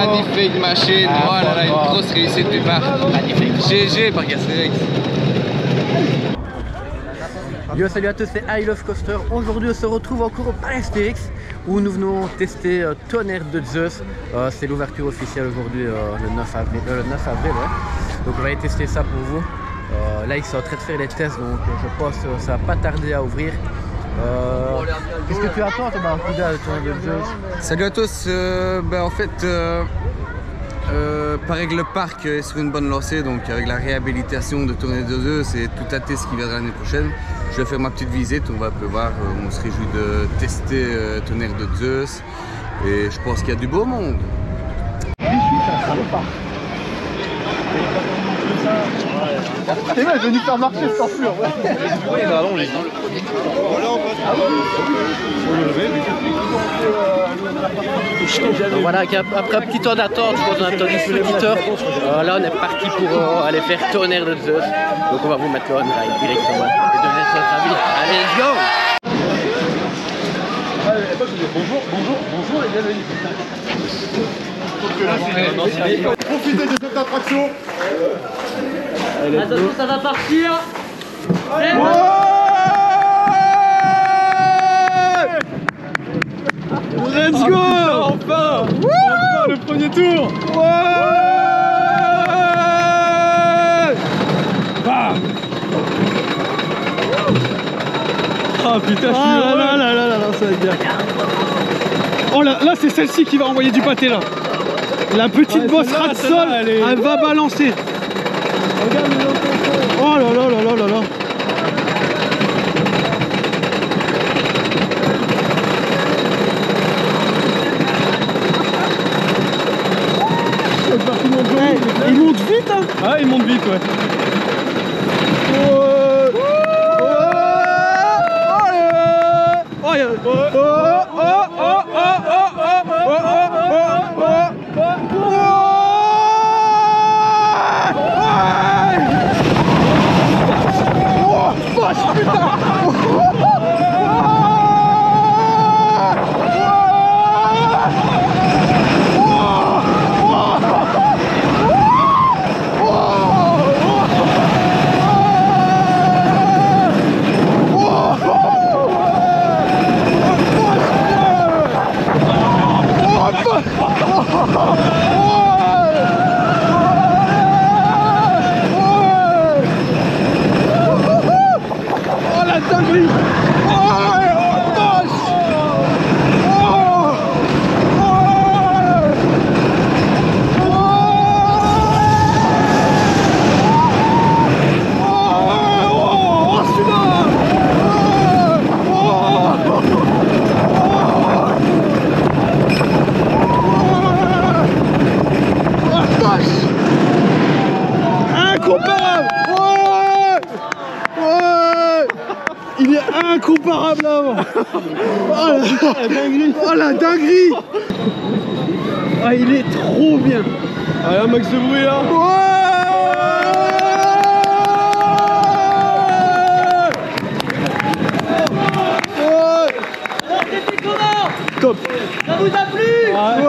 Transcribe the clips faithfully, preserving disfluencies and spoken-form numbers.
Magnifique machine, ah, voilà, là, une fort. grosse réussite du parc. Magnifique. G G par Gastérix. Yo, salut à tous, c'est I Love Coaster. Aujourd'hui on se retrouve encore au Parc Astérix où nous venons tester euh, Tonnerre de Zeus. Euh, c'est l'ouverture officielle aujourd'hui euh, le neuf avril, euh, le neuf avril ouais. Donc on va aller tester ça pour vous. Euh, là ils sont en train de faire les tests, donc euh, je pense que ça va pas tarder à ouvrir. Euh, Qu'est-ce que tu attends toi, Barracuda, de Tonnerre de Zeus? Salut à tous, euh, ben, en fait euh, euh, paraît que le parc est sur une bonne lancée, donc avec la réhabilitation de Tonnerre de Zeus et tout à test qui viendra l'année prochaine. Je vais faire ma petite visite, on va un peu voir, on se réjouit de tester euh, Tonnerre de Zeus et je pense qu'il y a du beau monde. Et ouais, venu faire marcher sans fleur. Voilà, après un petit temps d'attente, je pense qu'on a attendu une petite heure. Euh, là on est parti pour euh, aller faire Tonnerre de Zeus. Donc on va vous mettre là en live directement et donner notre avis. Allez, let's go! Bonjour, bonjour, bonjour et bienvenue. Profitez de cette attraction. Attention, ça va partir. Ouais, let's go. Enfin, enfin le premier tour. Ouais. Bam. Oh putain, je suis ah là, là là là là là, ça va être bien. Oh là, là c'est celle-ci qui va envoyer du pâté là. La petite ouais, bosse rat de sol, elle, est... elle va balancer. Regarde le oh là là là là là là. Hey, il monte vite hein. Ah il monte vite ouais. Oh, oh, oh, oh, oh, incomparable avant. Oh la dinguerie. Oh la dinguerie. Ah il est trop bien. Allez un max de bruit là. Ouais. Alors c'était comment? Top. Ça vous a plu? Ouais.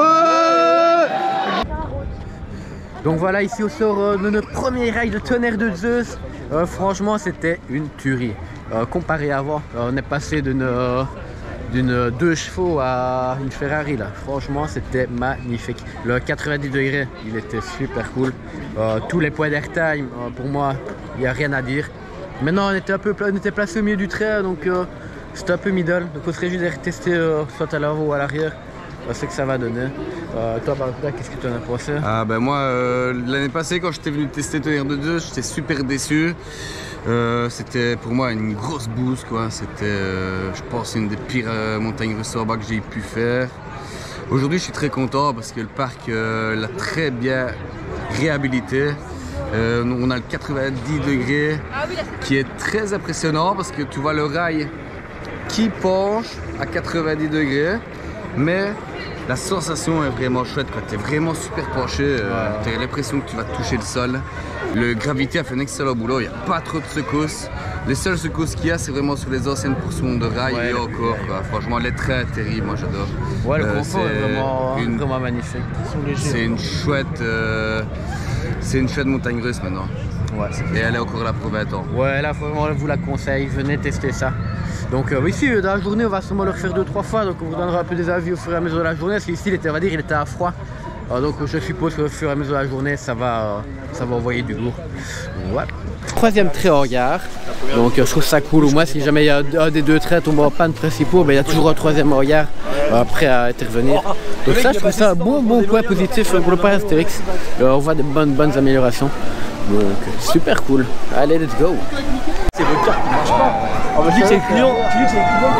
Donc voilà, ici on sort euh, de notre premier rail de Tonnerre de Zeus. Euh, franchement c'était une tuerie. Euh, comparé à avant, euh, on est passé d'une euh, d'une deux chevaux à une Ferrari là. Franchement c'était magnifique. Le quatre-vingt-dix degrés il était super cool. Euh, tous les points d'airtime euh, pour moi il n'y a rien à dire. Maintenant on était un peu on était placé au milieu du trait donc euh, c'était un peu middle. Donc on serait juste de retester euh, soit à l'avant ou à l'arrière. On sait que ça va donner. Euh, toi Barracuda, qu'est-ce que tu en as pensé? Ah ben moi euh, l'année passée quand j'étais venu tester Tonnerre de Zeus, j'étais super déçu. Euh, c'était pour moi une grosse bouse quoi. C'était euh, je pense une des pires euh, montagnes russes en bas que j'ai pu faire. Aujourd'hui je suis très content parce que le parc euh, l'a très bien réhabilité. Euh, on a le quatre-vingt-dix degrés qui est très impressionnant parce que tu vois le rail qui penche à quatre-vingt-dix degrés, mais la sensation est vraiment chouette quand tu es vraiment super penché, euh, ouais. Tu as l'impression que tu vas toucher le sol Le Gravity a fait un excellent boulot, il n'y a pas trop de secousses. Les seules secousses qu'il y a, c'est vraiment sur les anciennes portions de rail Ouais, et le- encore. ouais. Quoi. Franchement, elle est très terrible, moi j'adore. Ouais, le Euh, confort est c'est vraiment, une- vraiment magnifique. Ils sont légers. C'est une chouette, euh, c'est une chouette montagne russe maintenant. Ouais. Et elle est encore là pour vingt ans. Ouais, là vraiment, je vous la conseille, venez tester ça. Donc euh, ici, dans la journée, on va sûrement le refaire deux trois fois, donc on vous donnera un peu des avis au fur et à mesure de la journée, parce qu'ici, il était, on va dire, il était à froid. Euh, donc je suppose qu'au fur et à mesure de la journée, ça va, euh, ça va envoyer du lourd. Ouais. Troisième trait en gare, donc euh, je trouve ça cool. Au moins, si jamais il y a un des deux traits tombe en panne principaux, ben, il y a toujours un troisième en gare euh, prêt à intervenir. Donc ça, je trouve ça un bon, bon point positif pour le parc Astérix. Euh, on voit de bonnes, bonnes améliorations. Donc super cool. Allez, let's go. C'est votre carte qui marche pas. On va dire que c'est le client. Tu dis que c'est le client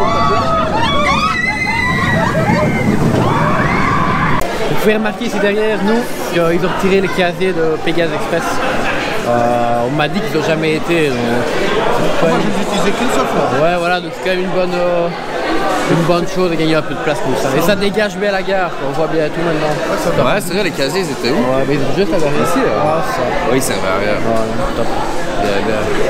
Vous pouvez remarquer ici derrière nous qu'ils ont retiré les casiers de Pégase Express. Euh, on m'a dit qu'ils n'ont jamais été. Donc, Moi, je les utilisais qu'une seule fois. ouais, voilà, donc c'est quand même une bonne, euh, une bonne chose de gagner un peu de place comme ça. Et ça dégage bien la gare, on voit bien tout maintenant. Ouais, c'est vrai, les casiers, ils étaient où? Ouais, mais ils ont juste à derrière ici. Ah, ça. Oui, ils servaient à rien. Voilà, top. Bien, bien.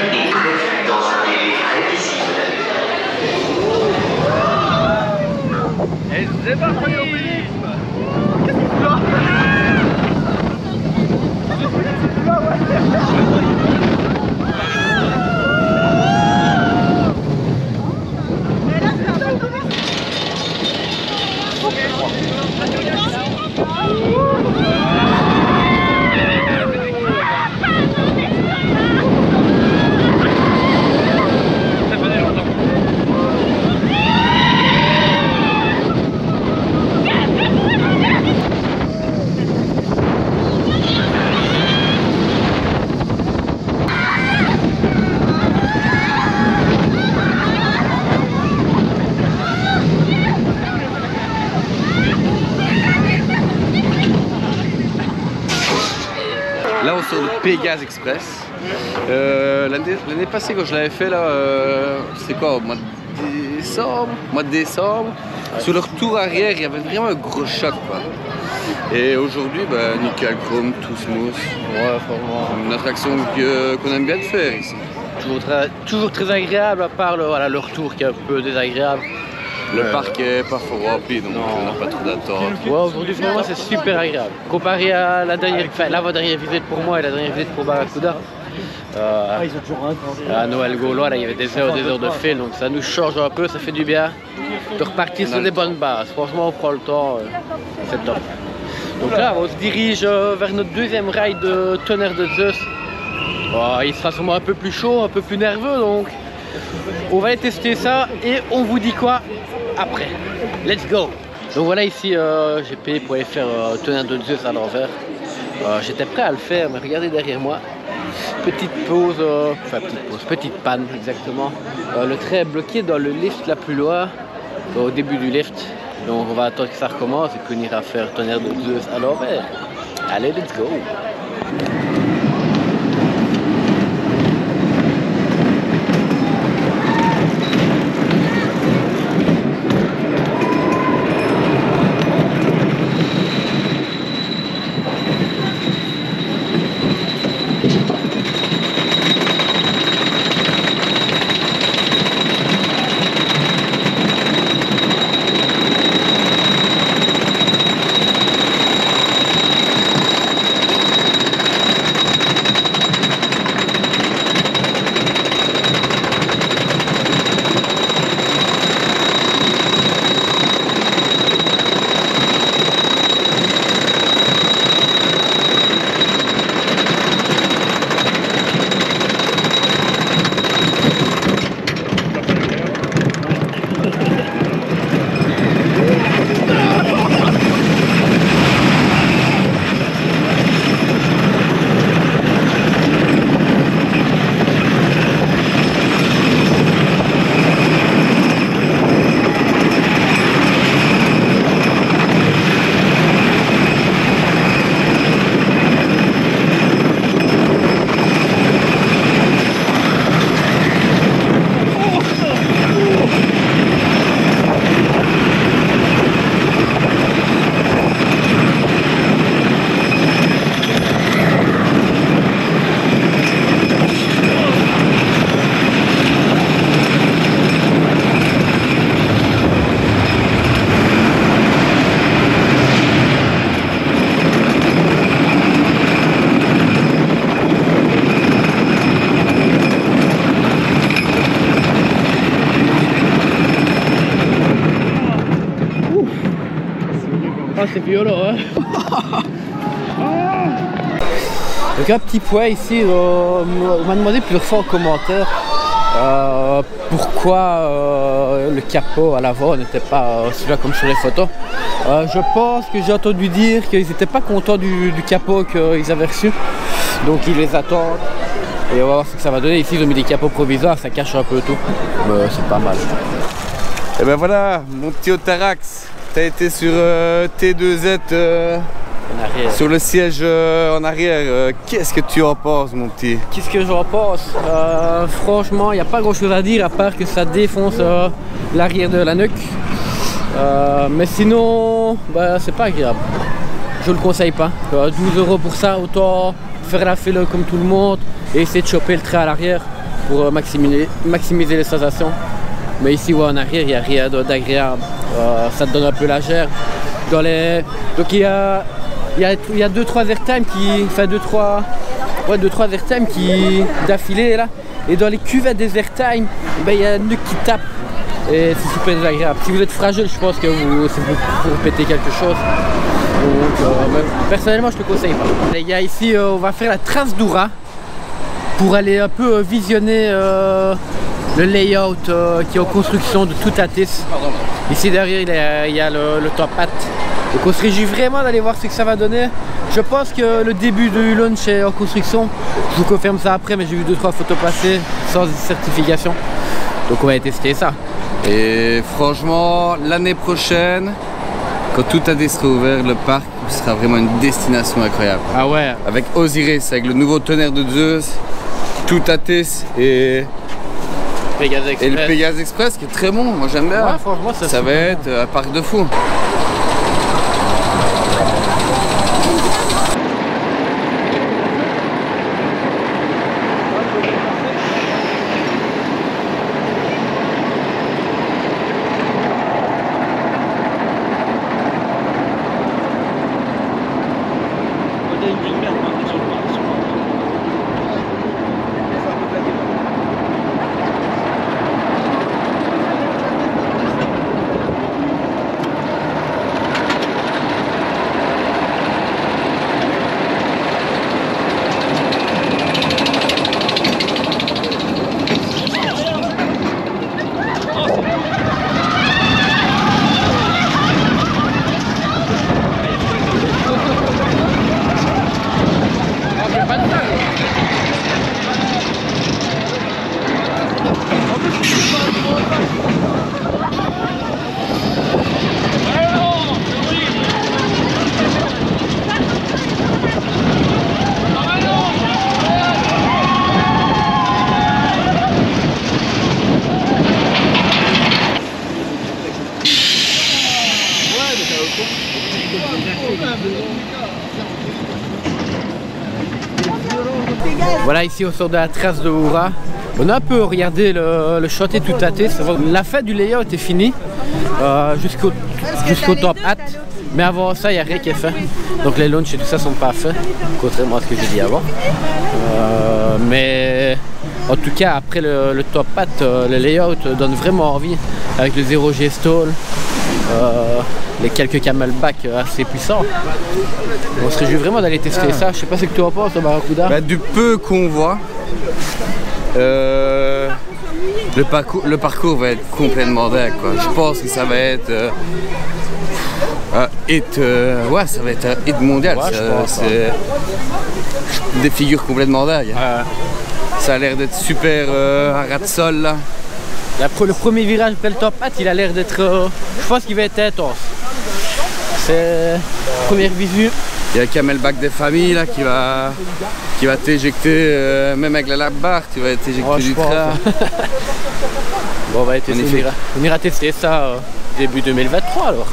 Là, on sort de Pégase Express. Euh, L'année l'année passée, quand je l'avais fait, là, euh, c'est quoi, au mois de décembre, mois de décembre, sur le retour arrière, il y avait vraiment un gros choc, quoi. Et aujourd'hui, bah, nickel chrome, tout smooth. Ouais, vraiment. Une attraction que- qu'on aime bien de faire ici. Toujours très, toujours très agréable, à part le, voilà, le retour qui est un peu désagréable. Le Euh, parc est pas fort rempli, donc on n'a pas trop d'attente. Ouais, aujourd'hui, vraiment, c'est super agréable. Comparé à la dernière, enfin, l'avant-dernière visite pour moi et la dernière visite pour Barracuda. Euh, Ils ont toujours un. à Noël Gaulois, là, il y avait des heures et des heures de fil, donc ça nous change un peu, ça fait du bien de repartir sur des bonnes bases. Franchement, on prend le temps, euh, c'est top. Donc là, on se dirige euh, vers notre deuxième rail de Tonnerre de Zeus. Oh, il sera sûrement un peu plus chaud, un peu plus nerveux, donc on va aller tester ça et on vous dit quoi après. Let's go. Donc voilà, ici euh, j'ai payé pour aller faire euh, Tonnerre de Zeus à l'envers. Euh, J'étais prêt à le faire, mais regardez derrière moi. Petite pause, euh, enfin petite pause, petite panne exactement. Euh, le train est bloqué dans le lift là plus loin, euh, au début du lift. Donc on va attendre que ça recommence et qu'on ira faire Tonnerre de Zeus à l'envers. Allez, let's go. c'est violent, hein. Donc un petit point ici, euh, on m'a demandé plusieurs fois en commentaire euh, pourquoi euh, le capot à l'avant n'était pas euh, celui-là comme sur les photos. Euh, je pense que j'ai entendu dire qu'ils n'étaient pas contents du, du capot qu'ils avaient reçu, donc ils les attendent et on va voir ce que ça va donner. Ici ils ont mis des capots provisoires, ça cache un peu tout, mais c'est pas mal. Et ben voilà, mon petit Otarax, t'as été sur euh, T deux Z euh, En arrière. sur le siège euh, en arrière. Euh, Qu'est-ce que tu en penses, mon petit? Qu'est-ce que j'en pense? euh, Franchement, il n'y a pas grand chose à dire à part que ça défonce euh, l'arrière de la nuque. Euh, mais sinon, bah, c'est pas agréable. Je le conseille pas. Euh, douze euros pour ça, autant faire la file comme tout le monde et essayer de choper le trait à l'arrière pour euh, maximiser, maximiser les sensations. Mais ici, ouais, en arrière, il n'y a rien d'agréable. Euh, ça te donne un peu la gerbe. Dans les... Donc il y a, il y a, il y a deux trois airtime qui... Enfin deux trois... Ouais, deux trois airtime qui... d'affilée là. Et dans les cuvettes des airtime, ben, il y a une nuque qui tape. Et c'est super désagréable. Si vous êtes fragile, je pense que vous, c'est vous, vous péter quelque chose. Donc, euh, ben, personnellement, je ne te conseille pas. Les gars, ici, euh, on va faire la trace d'Oura pour aller un peu euh, visionner euh, le layout euh, qui est en construction de tout Atis. Ici derrière, il y a, il y a le, le top hat. Donc on se réjouit vraiment d'aller voir ce que ça va donner. Je pense que le début du launch est en construction. Je vous confirme ça après, mais j'ai vu deux trois photos passer sans certification. Donc on va tester ça. Et franchement, l'année prochaine, quand tout Atis sera ouvert, le parc sera vraiment une destination incroyable. Ah ouais. Avec Osiris, avec le nouveau tonnerre de Zeus, tout Atis et, Pégase Express. et le Pégase Express qui est très bon, moi j'aime bien. Ouais, franchement, ça, ça va être un parc de fou. Voilà, ici on sort de la trace de Oura. On a un peu regardé le, le chantier tout Atis. La fête du layout est finie euh, jusqu'au jusqu'au top hat. Mais avant ça, il n'y a rien qui est fait. Donc les launches et tout ça sont pas faits, contrairement à ce que j'ai dit avant. Euh, mais en tout cas, après le, le top hat, euh, le layout donne vraiment envie. Avec le zéro G stall, euh, les quelques camelback assez puissants. On se réjouit vraiment d'aller tester ça. Je sais pas ce que tu en penses, Barracuda. Bah, du peu qu'on voit, euh, le, parcours, le parcours va être complètement dingue, quoi. Je pense que ça va être euh, un hit, euh, ouais, ça va être un hit mondial. Ouais, c'est des figures complètement dingues. Ouais. Ça a l'air d'être super euh, un ras de sol là. La, le premier virage après le top hat, il a l'air d'être, euh, je pense qu'il va être intense. C'est première visu. Il y a un camelback des familles là qui va qui va t'éjecter, euh, même avec la lap bar, tu vas t'éjecter Oh, du pense. train. Bon, on va tester, on ira, on ira tester ça euh, début deux mille vingt-trois alors.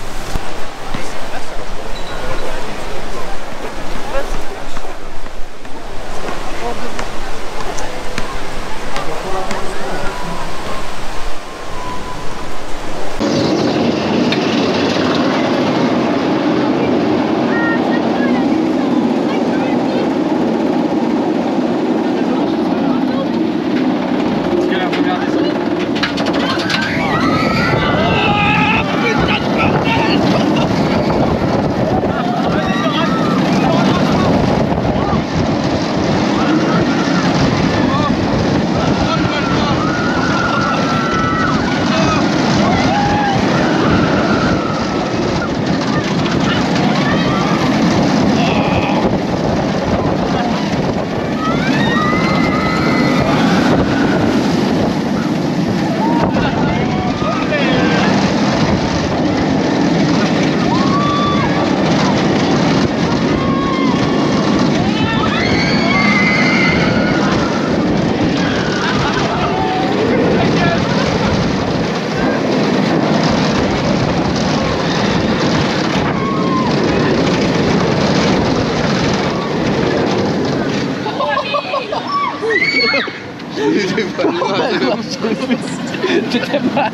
J'étais mal.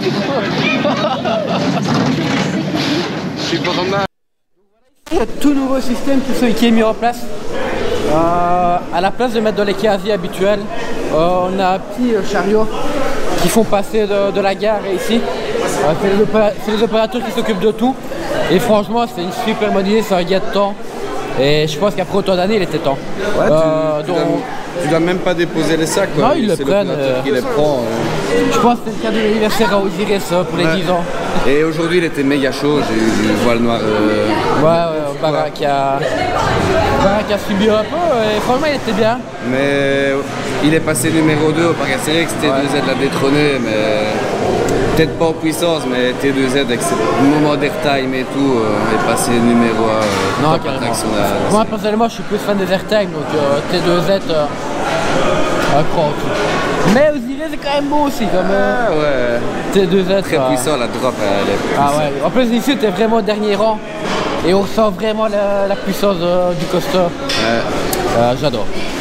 Je suis pas mal. Il y a tout nouveau système qui est mis en place. Euh, à la place de mettre dans les casiers habituels, euh, on a un petit euh, chariot qui font passer de, de la gare ici. Euh, c'est les, opéra les opérateurs qui s'occupent de tout. Et franchement, c'est une super bonne idée, c'est un gain de temps. Et je pense qu'après autant d'années, il était temps. Ouais, euh, tu, donc... tu, dois, tu dois même pas déposer les sacs, quoi. Non, ils le prennent. Euh... Qui les prend. Euh... Je pense que c'est le cadeau d'anniversaire à Osiris pour les ouais. dix ans. Et aujourd'hui, il était méga chaud. J'ai eu du voile noir. Euh... Ouais, ouais, Barak qui a... Barak a subi un peu et franchement, il était bien. Mais il est passé numéro deux au Parc Astérix. T deux Z ouais. l'a détrôné, mais peut-être pas en puissance, mais T deux Z avec ce moment d'airtime et tout, euh, est passé numéro un. Euh, non, carrément. Moi, personnellement, je suis plus fan des airtime, donc euh, T deux Z, euh, un cran aussi. Mais Osiris, c'est quand même bon aussi, comme euh, ah, ouais. T deux Z. Très euh... puissant, la drop, elle est puissante. Ah ouais. En plus, ici, c'était vraiment au dernier rang. Et on ressent vraiment la, la puissance euh, du coaster. Ouais. Euh, J'adore.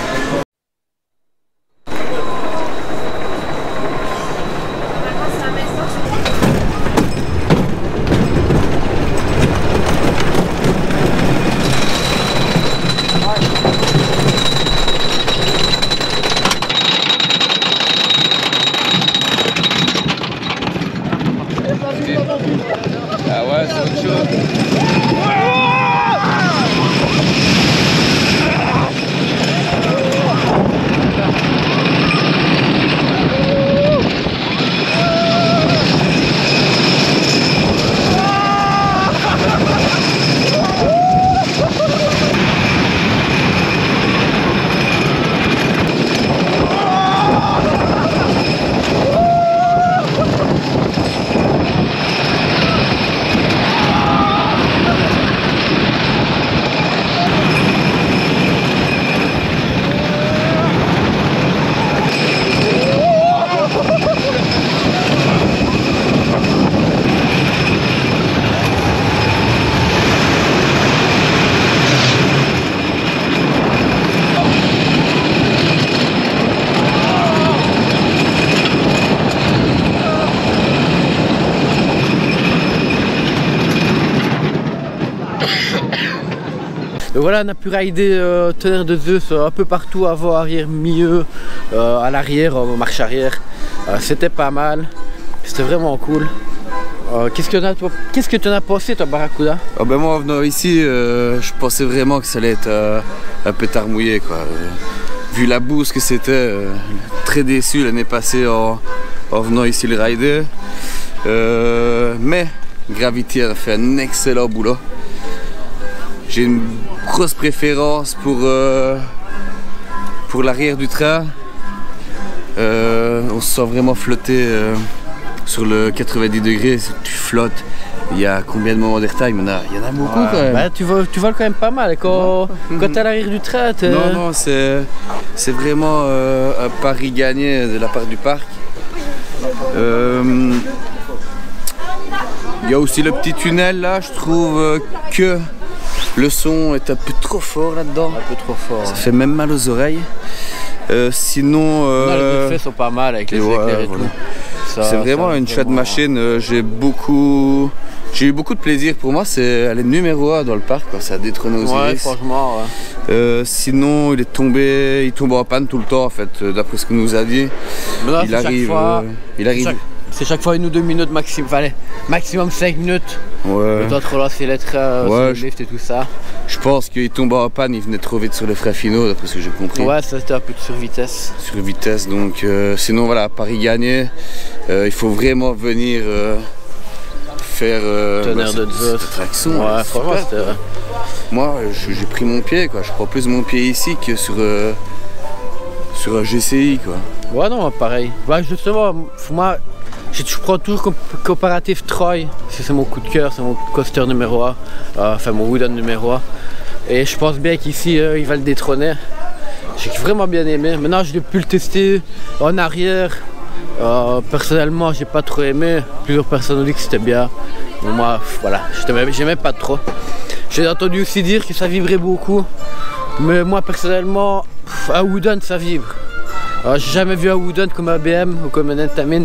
Ah ouais, c'est autre chose. Et voilà, on a pu rider euh, Tonnerre de Zeus euh, un peu partout, avant, arrière, milieu, euh, à l'arrière, euh, marche arrière. Euh, C'était pas mal, c'était vraiment cool. Euh, Qu'est-ce que tu en as pensé, toi, Barracuda? Oh ben moi, en venant ici, euh, je pensais vraiment que ça allait être euh, un pétard mouillé, quoi. Euh, vu la bouse que c'était, euh, très déçu l'année passée en, en venant ici le rider. Euh, mais Gravity a fait un excellent boulot. J'ai une grosse préférence pour, euh, pour l'arrière du train. Euh, on se sent vraiment flotter euh, sur le quatre-vingt-dix degrés. Tu flottes. Il y a combien de moments d'airtime? Il y en a, il y en a beaucoup ouais. quand même. Bah, tu, voles, tu voles quand même pas mal. Quand, ouais. quand tu es à l'arrière du train, non, non, c'est vraiment euh, un pari gagné de la part du parc. Euh, il y a aussi le petit tunnel là. Je trouve que le son est un peu trop fort là-dedans. Un peu trop fort. Ça fait même mal aux oreilles. Euh, sinon... Euh... Non, les effets sont pas mal avec les ouais, éclairs et voilà. tout. C'est vraiment une chouette machine. Euh, J'ai beaucoup... J'ai eu beaucoup de plaisir. Pour moi, c'est elle est numéro un dans le parc. Quoi. Ça a détrôné Osiris. Ouais, franchement, ouais. Euh, sinon, il est tombé... Il tombe en panne tout le temps, en fait, d'après ce qu'on nous a dit. Là, il, arrive, fois, euh, il arrive... C'est chaque fois une ou deux minutes maximum, allez, maximum cinq minutes. Ouais. Le temps de relancer les trains, ouais, le lift et tout ça. Je pense qu'il tombe en panne, il venait trop vite sur les freins finaux, d'après ce que j'ai compris. Ouais, ça c'était un peu de survitesse. Survitesse, donc euh, sinon voilà, Paris gagné. Euh, il faut vraiment venir euh, faire euh, Tonnerre bah, de Zeus. Cette attraction. Ouais, franchement, c'était... Moi, j'ai pris mon pied, quoi. Je prends plus mon pied ici que sur, euh, sur un G C I, quoi. Ouais, non, pareil. Ouais, justement, moi... Je prends toujours Coopérative Troy, c'est mon coup de cœur, c'est mon coaster numéro un, euh, enfin mon wooden numéro un. Et je pense bien qu'ici euh, il va le détrôner. J'ai vraiment bien aimé. Maintenant je l'ai pu le tester en arrière. Euh, personnellement j'ai pas trop aimé. Plusieurs personnes ont dit que c'était bien. Mais moi voilà, j'aimais pas trop. J'ai entendu aussi dire que ça vibrait beaucoup. Mais moi personnellement, pff, un wooden ça vibre. J'ai jamais vu un wooden comme un B M ou comme un Intamin.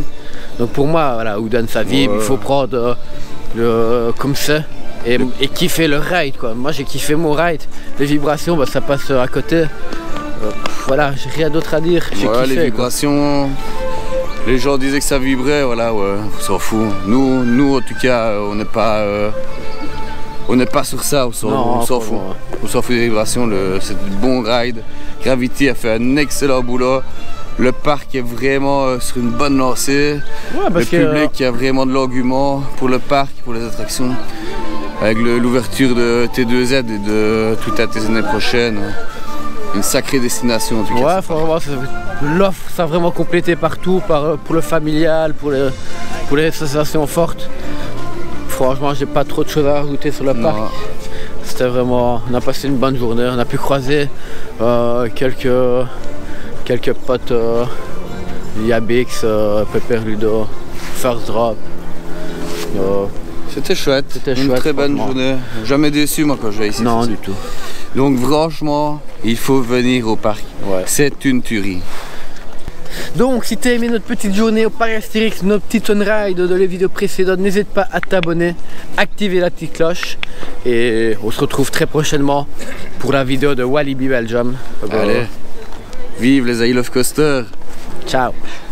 Donc pour moi, voilà, où donne sa vie, ouais. Il faut prendre euh, le, comme ça et, et kiffer le ride, quoi. Moi j'ai kiffé mon ride, les vibrations, bah, ça passe à côté. Euh, voilà, j'ai rien d'autre à dire. Ouais, kiffé, les vibrations, quoi. Les gens disaient que ça vibrait, voilà, ouais, on s'en fout. Nous, nous en tout cas, on n'est pas, euh, on n'est pas sur ça, on s'en fout. Moi. On s'en fout des vibrations, c'est un bon ride. Gravity a fait un excellent boulot. Le parc est vraiment euh, sur une bonne lancée. Ouais, parce le public que, euh... a vraiment de l'argument pour le parc, pour les attractions. Avec l'ouverture de T deux Z et de toute la année prochaine. Une sacrée destination en tout cas. Ouais, vraiment, l'offre ça a vraiment complété partout, par, pour le familial, pour les, pour les sensations fortes. Franchement, j'ai pas trop de choses à rajouter sur le non. parc. C'était vraiment, on a passé une bonne journée, on a pu croiser euh, quelques, quelques potes, euh, Yabix, euh, Pepper Ludo, First Drop. Euh, C'était chouette, c'était une chouette, très bonne journée. Jamais déçu moi quand je vais ici. Non, du tout. Donc franchement, il faut venir au parc. Ouais. C'est une tuerie. Donc si tu as aimé notre petite journée au parc Astérix, notre petite on-ride de les vidéos précédentes, n'hésite pas à t'abonner, activer la petite cloche. Et on se retrouve très prochainement pour la vidéo de Walibi Belgium. Allez, vive les I Love Coaster. Ciao.